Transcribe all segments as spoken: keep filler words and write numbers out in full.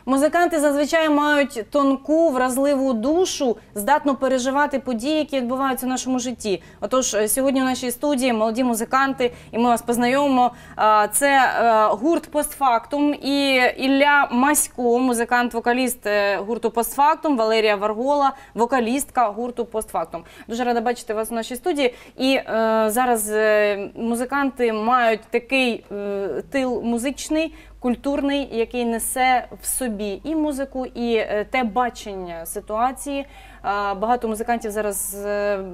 Музиканти зазвичай мають тонку, вразливу душу, здатну переживати події, які відбуваються в нашому житті. Отож, сьогодні в нашій студії молоді музиканти, і ми вас познайомимо. Це гурт «Постфактум» і Ілля Масько, музикант-вокаліст гурту «Постфактум», Валерія Варгола, вокалістка гурту «Постфактум». Дуже рада бачити вас у нашій студії. І е, зараз музиканти мають такий е, тил музичний, культурний, який несе в собі і музику, і те бачення ситуації. Багато музикантів зараз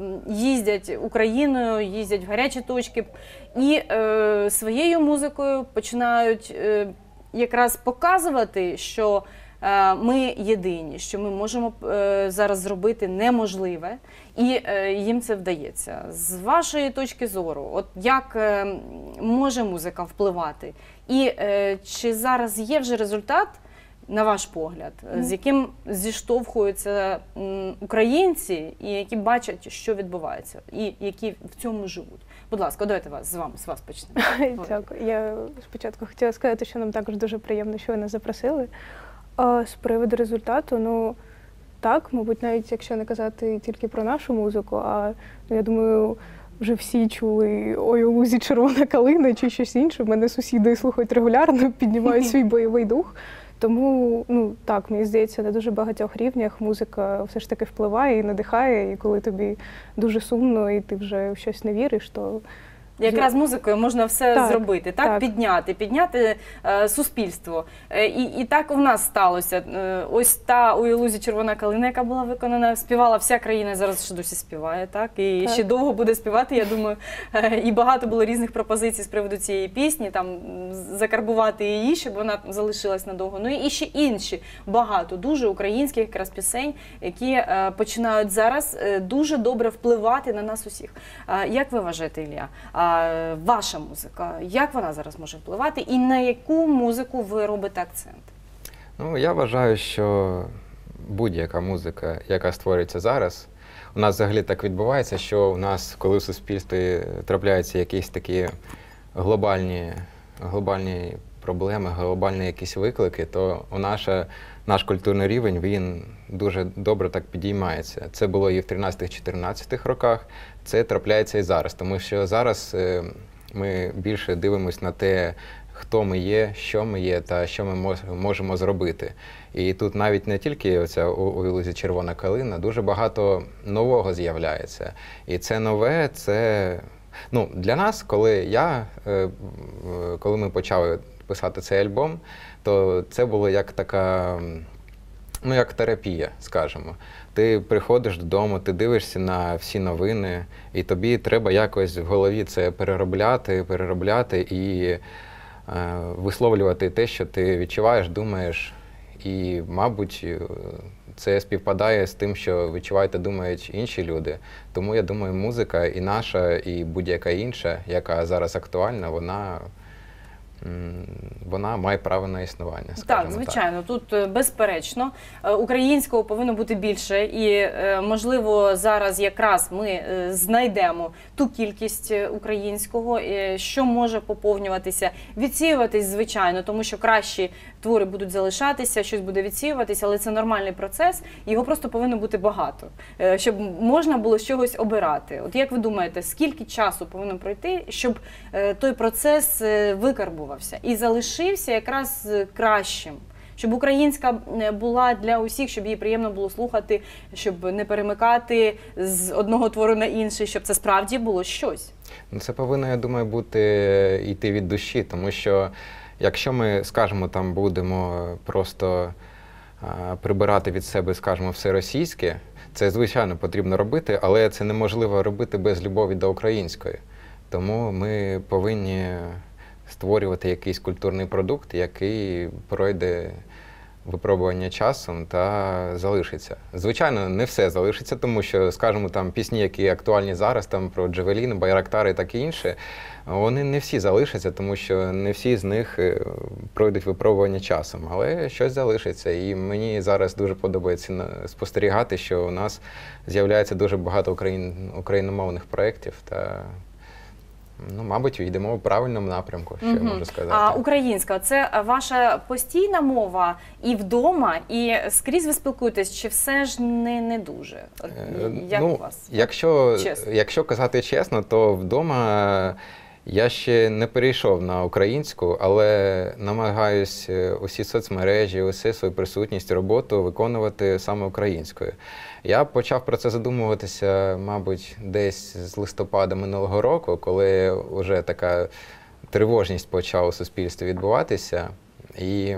їздять Україною, їздять в гарячі точки і е, своєю музикою починають е, якраз показувати, що е, ми єдині, що ми можемо е, зараз зробити неможливе, і е, їм це вдається. З вашої точки зору, от як е, може музика впливати? І е, чи зараз є вже результат, на ваш погляд, mm. з яким зіштовхуються м, українці, і які бачать, що відбувається, і які в цьому живуть? Будь ласка, давайте вас, з вами, з вас почнемо. Дякую. Я спочатку хотіла сказати, що нам також дуже приємно, що ви нас запросили. А з приводу результату, ну, так, мабуть, навіть якщо не казати тільки про нашу музику, а, ну, я думаю, вже всі чули «Ой, у лузі червона калина» чи щось інше. В мене сусіди слухають регулярно, піднімають свій бойовий дух. Тому, ну, так, мені здається, на дуже багатьох рівнях музика все ж таки впливає і надихає, і коли тобі дуже сумно і ти вже в щось не віриш, то... Якраз музикою можна все так, зробити, так? так? Підняти, підняти е, суспільство. Е, і, і так у нас сталося. Е, ось та «Ой, у лузі червона калина», яка була виконана, співала вся країна, зараз ще досі співає, так? І так. ще довго буде співати, я думаю. Е, і багато було різних пропозицій з приводу цієї пісні, там, закарбувати її, щоб вона залишилась надовго. Ну і ще інші, багато, дуже українських якраз пісень, які е, починають зараз е, дуже добре впливати на нас усіх. Е, як ви вважаєте, Ілля? Ваша музика, як вона зараз може впливати і на яку музику ви робите акцент? Ну, я вважаю, що будь-яка музика, яка створюється зараз, у нас взагалі так відбувається, що у нас, коли в суспільстві трапляються якісь такі глобальні, глобальні проблеми, глобальні якісь виклики, то у наша, наш культурний рівень, він дуже добре так підіймається. Це було і в тринадцятих-чотирнадцятих роках, це трапляється і зараз, тому що зараз ми більше дивимося на те, хто ми є, що ми є та що ми можемо зробити. І тут навіть не тільки оця «Ой, у лузі червона калина», дуже багато нового з'являється. І це нове, це... Ну, для нас, коли я, коли ми почали писати цей альбом, то це було як така, ну, як терапія, скажімо. Ти приходиш додому, ти дивишся на всі новини, і тобі треба якось в голові це переробляти, переробляти і е, висловлювати те, що ти відчуваєш, думаєш. І, мабуть, це співпадає з тим, що відчувають та думають інші люди. Тому, я думаю, музика і наша, і будь-яка інша, яка зараз актуальна, вона... вона має право на існування, скажімо так. Звичайно, так. Тут безперечно. Українського повинно бути більше і, можливо, зараз якраз ми знайдемо ту кількість українського, що може поповнюватися, відсіюватись, звичайно, тому що кращі твори будуть залишатися, щось буде відсіюватися, але це нормальний процес, його просто повинно бути багато, щоб можна було з чогось обирати. От як ви думаєте, скільки часу повинно пройти, щоб той процес викарбувався і залишився якраз кращим? Щоб українська була для усіх, щоб її приємно було слухати, щоб не перемикати з одного твору на інший, щоб це справді було щось. Це повинно, я думаю, бути йти від душі, тому що якщо ми, скажімо, там будемо просто а, прибирати від себе, скажімо, все російське, це, звичайно, потрібно робити, але це неможливо робити без любові до української. Тому ми повинні створювати якийсь культурний продукт, який пройде випробування часом та залишиться. Звичайно, не все залишиться, тому що, скажімо, там пісні, які актуальні зараз, там про Джавелін, Байрактари і таке інше, вони не всі залишаться, тому що не всі з них пройдуть випробування часом, але щось залишиться. І мені зараз дуже подобається спостерігати, що у нас з'являється дуже багато україн... україномовних проєктів та Ну, мабуть, йдемо в правильному напрямку, що я можу сказати. А українська – це ваша постійна мова і вдома, і скрізь ви спілкуєтесь, чи все ж не, не дуже? От, як ну, у вас? Якщо, Чесно. якщо казати чесно, то вдома я ще не перейшов на українську, але намагаюсь усі соцмережі, усі свою присутність, роботу виконувати саме українською. Я почав про це задумуватися, мабуть, десь з листопада минулого року, коли вже така тривожність почала у суспільстві відбуватися. І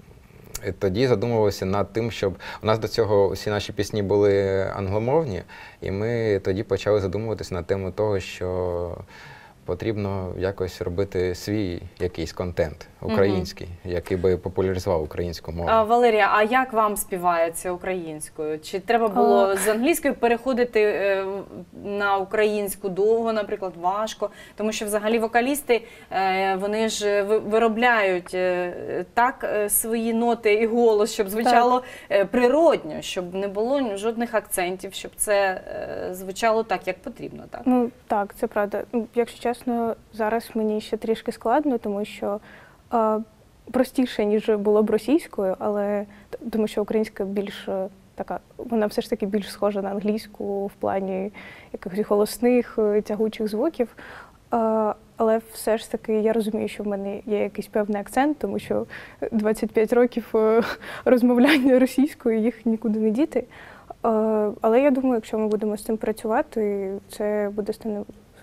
тоді задумувався над тим, щоб у нас до цього всі наші пісні були англомовні, і ми тоді почали задумуватися на тему того, що потрібно якось робити свій якийсь контент український, угу. який би популяризував українську мову. А, Валерія, а як вам співається українською? Чи треба було а... з англійської переходити е, на українську довго, наприклад, важко? Тому що взагалі вокалісти, е, вони ж виробляють е, так е, свої ноти і голос, щоб звучало е, природньо, щоб не було жодних акцентів, щоб це е, звучало так, як потрібно. Так? Ну, так, це правда. Якщо чесно, зараз мені ще трішки складно, тому що е, простіше, ніж було б російською, але тому що українська більш така, вона все ж таки більш схожа на англійську в плані якихось голосних, тягучих звуків. Е, але все ж таки я розумію, що в мене є якийсь певний акцент, тому що двадцять п'ять років розмовляння російською, їх нікуди не діти. Е, але я думаю, якщо ми будемо з цим працювати, це буде стане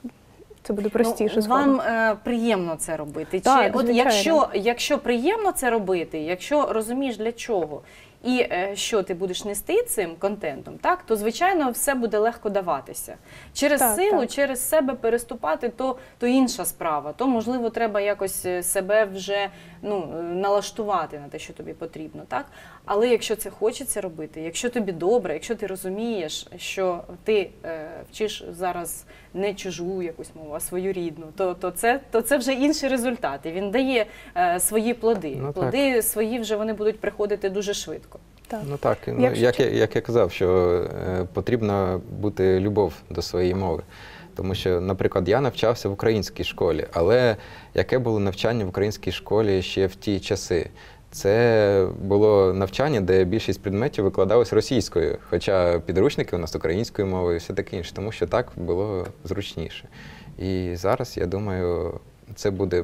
Це буде простіше. Ну, вам е, приємно це робити? Так, Чи, от якщо, якщо приємно це робити, якщо розумієш для чого, і е, що ти будеш нести цим контентом, так, то, звичайно, все буде легко даватися. Через так, силу, так. через себе переступати, то, то інша справа. То, можливо, треба якось себе вже ну, налаштувати на те, що тобі потрібно. Так? Але якщо це хочеться робити, якщо тобі добре, якщо ти розумієш, що ти е, вчиш зараз не чужу якусь мову, а свою рідну, то, то, це, то це вже інші результати. Він дає е, свої плоди. Ну, плоди так. свої вже вони будуть приходити дуже швидко. Так. Ну так, ну, як, як, я, як я казав, що е, потрібно бути любов до своєї мови. Тому що, наприклад, я навчався в українській школі, але яке було навчання в українській школі ще в ті часи? Це було навчання, де більшість предметів викладалось російською, хоча підручники у нас українською мовою і все таке інше, тому що так було зручніше. І зараз, я думаю, це буде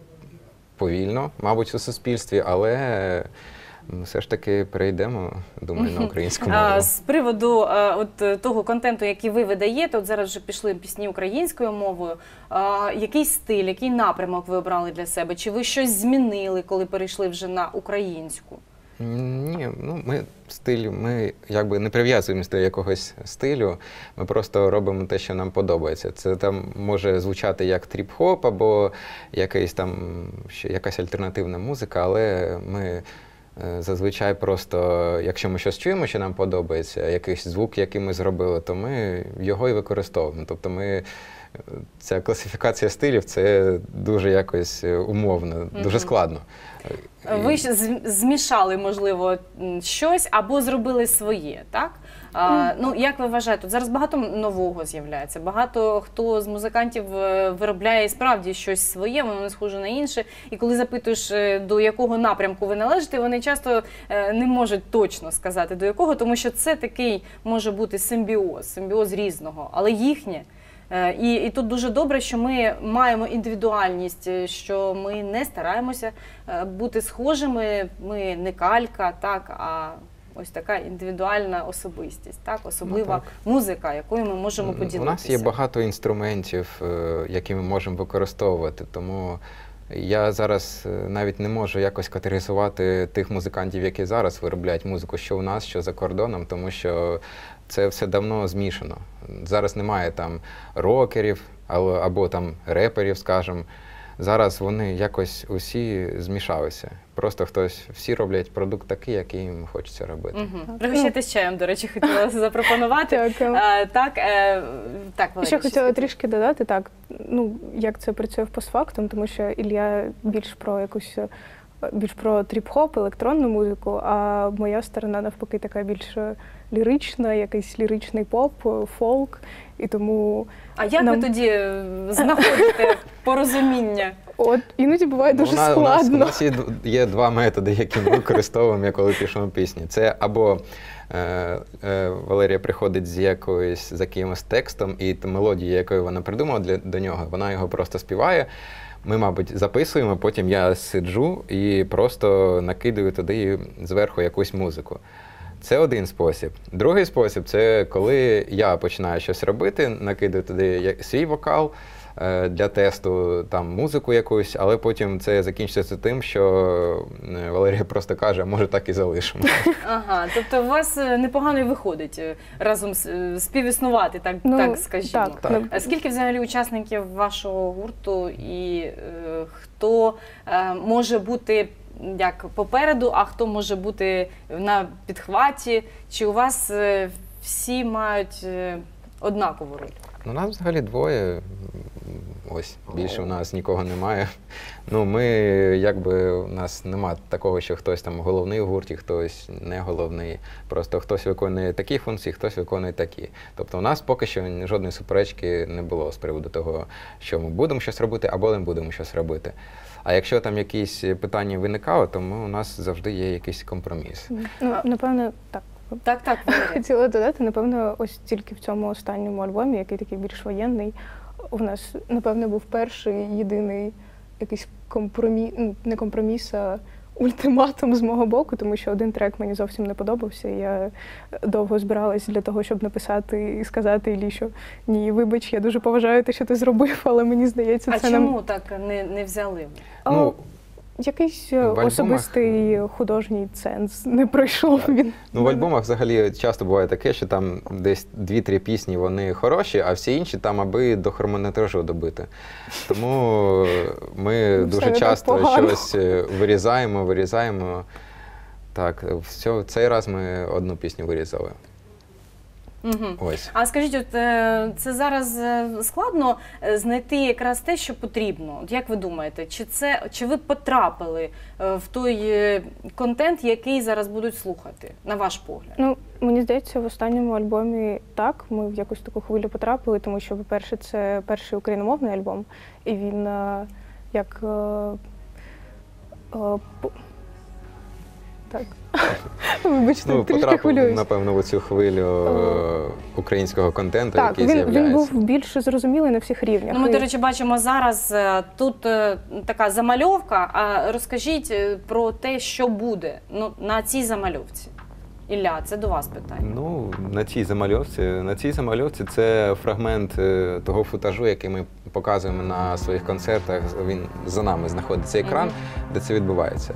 повільно, мабуть, у суспільстві, але все ж таки перейдемо, думаю, на українську мову. З приводу от, того контенту, який ви видаєте, от зараз вже пішли пісні українською мовою, який стиль, який напрямок ви обрали для себе? Чи ви щось змінили, коли перейшли вже на українську? Ні, ну ми стиль, ми якби не прив'язуємося до якогось стилю, ми просто робимо те, що нам подобається. Це там може звучати як тріп-хоп або якась там ще якась альтернативна музика, але ми зазвичай просто, якщо ми щось чуємо, що нам подобається, якийсь звук, який ми зробили, то ми його і використовуємо. Тобто ми, ця класифікація стилів, це дуже якось умовно, mm-hmm. дуже складно. Ви ж змішали, можливо, щось або зробили своє, так? А, ну, як ви вважаєте, тут зараз багато нового з'являється, багато хто з музикантів виробляє справді щось своє, воно не схоже на інше, і коли запитуєш, до якого напрямку ви належите, вони часто не можуть точно сказати, до якого, тому що це такий може бути симбіоз, симбіоз різного, але їхнє. І, і тут дуже добре, що ми маємо індивідуальність, що ми не стараємося бути схожими, ми не калька, так, а ось така індивідуальна особистість, так, особлива ну, так. музика, якою ми можемо поділитися. У нас є багато інструментів, які ми можемо використовувати, тому я зараз навіть не можу якось категоризувати тих музикантів, які зараз виробляють музику, що у нас, що за кордоном, тому що це все давно змішано. Зараз немає там рокерів або, або там реперів, скажімо. Зараз вони якось усі змішалися. Просто хтось, всі роблять продукт такий, який їм хочеться робити. Угу. Пригощайтесь чаєм, до речі, хотіла запропонувати. А, так, е, так, Валерія, ще хотіла трішки додати, так, ну, як це працює в постфактум, тому що Ілля більш про якусь, більш про тріп-хоп, електронну музику, а моя сторона навпаки така більш лірична, якийсь ліричний поп, фолк. І тому А як нам... ви тоді е, знаходите порозуміння? От, іноді буває дуже У нас- складно. У нас, у нас є, д- є два методи, які ми використовуємо, коли пишемо пісні. Це або е, е, Валерія приходить з якоюсь, з якимось текстом, і ту мелодію, якою вона придумала для, до нього, вона його просто співає. Ми, мабуть, записуємо, потім я сиджу і просто накидаю туди зверху якусь музику. Це один спосіб. Другий спосіб – це коли я починаю щось робити, накидаю туди я- свій вокал е, для тесту, там, музику якусь, але потім це закінчується тим, що е, Валерія просто каже, може так і залишимо. Ага, тобто у вас е, непогано і виходить е, разом з- е, співіснувати, так, Ну, так скажімо. так, Так. ну, А скільки взагалі учасників вашого гурту і е, хто е, може бути як попереду, а хто може бути на підхваті? Чи у вас е, всі мають е, однакову роль? Ну, нас взагалі двоє. Ось, більше у нас нікого немає. Ну, ми, якби, у нас нема такого, що хтось там головний в гурті, хтось не головний. Просто хтось виконує такі функції, хтось виконує такі. Тобто у нас поки що жодної суперечки не було з приводу того, що ми будемо щось робити або не будемо щось робити. А якщо там якісь питання виникали, то ми, у нас завжди є якийсь компроміс. Ну, напевно, так. Так, так, Валерія. Хотіла додати, напевно, ось тільки в цьому останньому альбомі, який такий більш воєнний, у нас, напевно, був перший єдиний якийсь компроміс, ну, не компроміс, а ультиматум з мого боку, тому що один трек мені зовсім не подобався. І я довго збиралась для того, щоб написати і сказати Іллі, що ні, вибач, я дуже поважаю те, що ти зробив, але мені здається, А це чому нам... так не, не взяли? А, Ну, якийсь в альбомах- особистий художній сенс не пройшов він. Ну, в альбомах взагалі часто буває таке, що там десь дві-три пісні вони хороші, а всі інші там аби до хронометражу добити. Тому ми Ну, все дуже не так часто погано. щось е, вирізаємо, вирізаємо. Так, в цей раз ми одну пісню вирізали. Угу. Ось. А скажіть, от е, це зараз е, складно е, знайти якраз те, що потрібно? От як ви думаєте, чи це чи ви потрапили е, в той е, контент, який зараз будуть слухати, на ваш погляд? Ну, мені здається, в останньому альбомі так, ми в якусь таку хвилю потрапили, тому що, по-перше, це перший україномовний альбом, і він е, як... е, е, по- Так. Вибачте, Ну, трішки потрапив, хвилююсь. напевно, в цю хвилю е, українського контенту, Так, який він, з'являється. він був більш зрозумілий на всіх рівнях. Ну, ми, І- до речі, бачимо зараз е, тут е, така замальовка. А розкажіть е, про те, що буде ну, на цій замальовці. Ілля, це до вас питання. Ну, на цій замальовці, на цій замальовці це фрагмент е, того футажу, який ми показуємо на своїх концертах. Він за нами знаходиться екран, де це відбувається.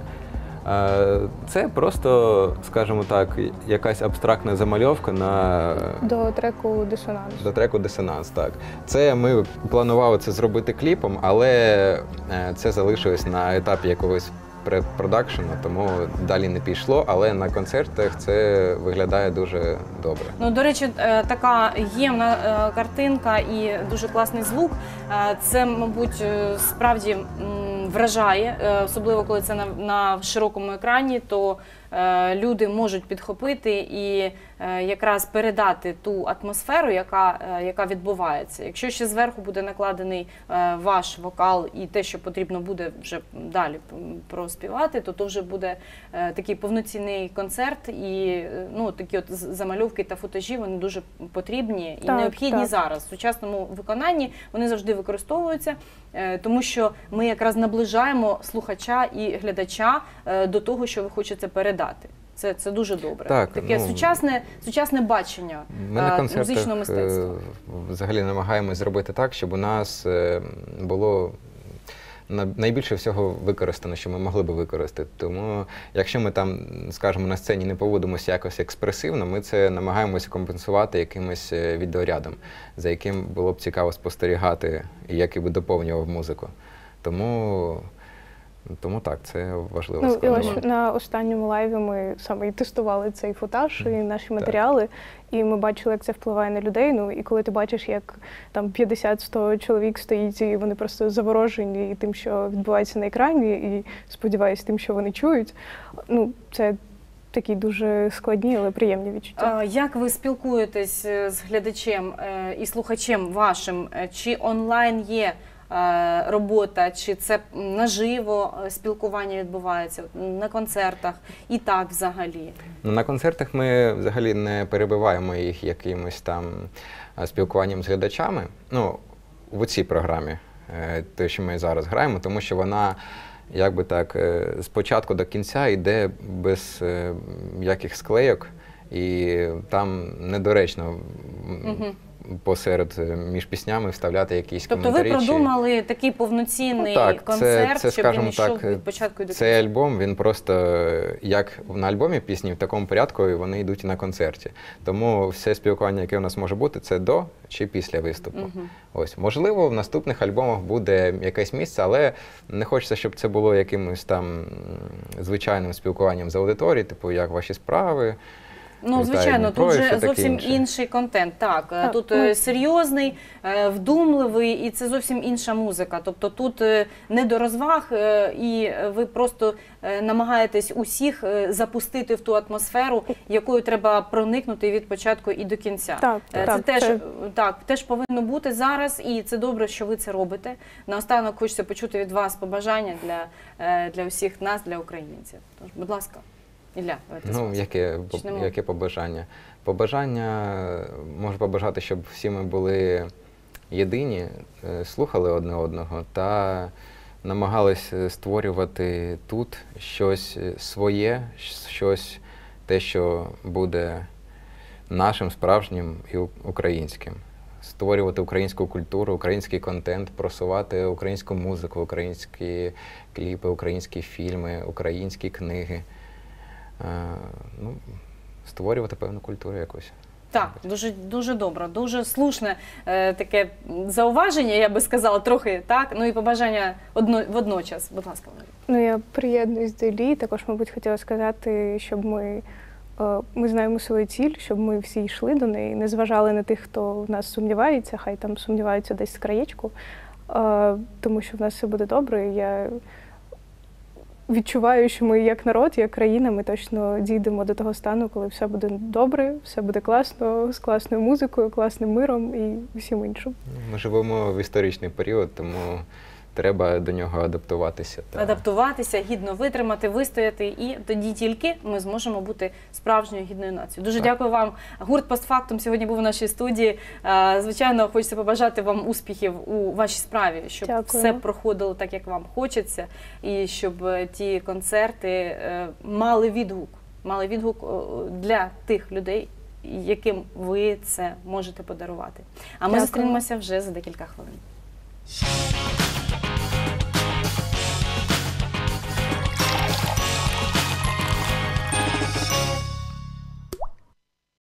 Е, Це просто, скажімо так, якась абстрактна замальовка на До треку «Дисонанс». до треку «Дисонанс». Так, це ми планували це зробити кліпом, але е, це залишилось на етапі якогось предпродакшену, тому далі не пішло, але на концертах це виглядає дуже добре. Ну, до речі, е, така ємна е, картинка і дуже класний звук. Е, Це, мабуть, е, справді м, вражає, е, особливо коли це на, на широкому екрані, то е, люди можуть підхопити і е, якраз передати ту атмосферу, яка, е, яка відбувається. Якщо ще зверху буде накладений е, ваш вокал і те, що потрібно буде вже далі проспівати, то то вже буде е, такий повноцінний концерт, і е, ну, такі от з- замальовки та футажі, вони дуже потрібні і Так, необхідні так. зараз. В сучасному виконанні вони завжди використовуються, е, тому що ми якраз наближаємо слухача і глядача е, до того, що ви хочете передати. Це, це дуже добре. Так, Таке ну, сучасне, сучасне бачення Ми на е, концертах музичного е, мистецтва. взагалі намагаємось зробити так, щоб у нас е, було на- найбільше всього використано, що ми могли би використати. Тому якщо ми там, скажімо, на сцені не поводимося якось експресивно, ми це намагаємося компенсувати якимось е, відеорядом, за яким було б цікаво спостерігати і який би доповнював музику. Тому, тому так, це важливо Ну, і складова. ось на останньому лайві ми саме і тестували цей футаж і наші матеріали, і ми бачили, як це впливає на людей. Ну, і коли ти бачиш, як там п'ятдесят-сто чоловік стоїть, і вони просто заворожені і тим, що відбувається на екрані, і сподіваюся, тим, що вони чують, ну, це такі дуже складні, але приємні відчуття. А, Як ви спілкуєтесь е, з глядачем е, і слухачем вашим? Е, Чи онлайн є е, робота, чи це наживо е, спілкування відбувається на концертах і так взагалі? Ну, на концертах ми взагалі не перебиваємо їх якимось там е, спілкуванням з глядачами. Ну, в цій програмі, е, те, що ми зараз граємо, тому що вона, як би так, е, з початку до кінця йде без е, яких склейок, і там недоречно Угу. посеред е, між піснями вставляти якісь Тобто ви коментарі. чи- продумали такий повноцінний Ну, так, це- концерт, це, щоб скажімо він йшов так, від початку і до Цей кінця? альбом, він просто, е, як на альбомі пісні, в такому порядку і вони йдуть і на концерті. Тому все спілкування, яке у нас може бути, це до чи після виступу. Мгм. Ось, можливо, в наступних альбомах буде якесь місце, але не хочеться, щоб це було якимось там м, звичайним спілкуванням з аудиторією, типу, як ваші справи. Ну, Вітаю, звичайно, Дніпро, тут і же все таке зовсім інше. інший контент. Так, е, Так, тут ну- е, серйозний, е, вдумливий, і це зовсім інша музика. Тобто тут е, не до розваг, е, і ви просто е, намагаєтесь усіх е, запустити в ту атмосферу, якою треба проникнути від початку і до кінця. Так, Е, Це так, теж це- так, теж повинно бути зараз, і це добре, що ви це робите. Наостанок хочеться почути від вас побажання для, е, для усіх нас, для українців. Тож, будь ласка, Ілля, давайте з Ну, вас. яке, Почнемо. яке побажання? Побажання, можу побажати, щоб всі ми були єдині, е, слухали одне одного та намагались е, створювати тут щось е, своє, щось те, що буде нашим, справжнім і у- українським. Створювати українську культуру, український контент, просувати українську музику, українські кліпи, українські фільми, українські книги. Е, ну, створювати певну культуру якусь. Так, дуже дуже добре, дуже слушне е, таке зауваження, я би сказала, трохи так. Ну і побажання одно, водночас. Будь ласка, Валерій. Ну, я приєднуюсь до Іллі. Також, мабуть, хотіла сказати, щоб ми, е, ми знаємо свою ціль, щоб ми всі йшли до неї, не зважали на тих, хто в нас сумнівається, хай там сумніваються десь з краєчку, е, тому що в нас все буде добре. І я відчуваю, що ми як народ, як країна, ми точно дійдемо до того стану, коли все буде добре, все буде класно, з класною музикою, класним миром і всім іншим. Ми живемо в історичний період, тому треба до нього адаптуватися. Та... Адаптуватися, гідно витримати, вистояти, і тоді тільки ми зможемо бути справжньою гідною нацією. Дуже Так. дякую вам. Гурт «Постфактум» сьогодні був у нашій студії. Е, Звичайно, хочеться побажати вам успіхів у вашій справі, щоб Дякую. все проходило так, як вам хочеться, і щоб е, ті концерти е, мали відгук, мали відгук е, для тих людей, яким ви це можете подарувати. А ми Дякую. зустрінемося вже за декілька хвилин.